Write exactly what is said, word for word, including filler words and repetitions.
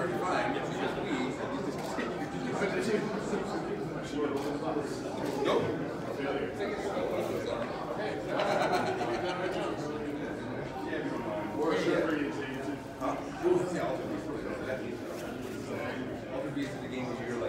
hard to find because we Nope. Or a server you take it to. Huh? Yeah, Ultra Beast. Ultra Beast is the game of your